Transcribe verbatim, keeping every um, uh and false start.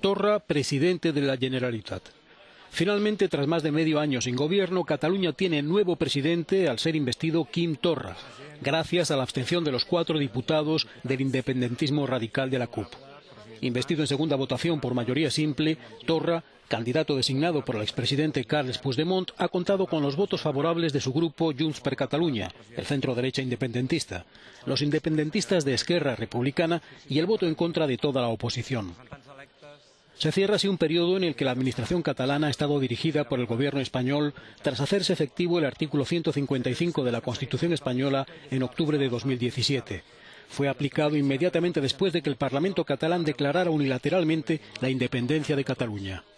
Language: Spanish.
Torra, presidente de la Generalitat. Finalmente, tras más de medio año sin gobierno, Cataluña tiene nuevo presidente al ser investido Quim Torra, gracias a la abstención de los cuatro diputados del independentismo radical de la C U P. Investido en segunda votación por mayoría simple, Torra, candidato designado por el expresidente Carles Puigdemont, ha contado con los votos favorables de su grupo Junts per Catalunya, el centro-derecha independentista, los independentistas de Esquerra Republicana y el voto en contra de toda la oposición. Se cierra así un periodo en el que la administración catalana ha estado dirigida por el gobierno español tras hacerse efectivo el artículo ciento cincuenta y cinco de la Constitución española en octubre de dos mil diecisiete. Fue aplicado inmediatamente después de que el Parlamento catalán declarara unilateralmente la independencia de Cataluña.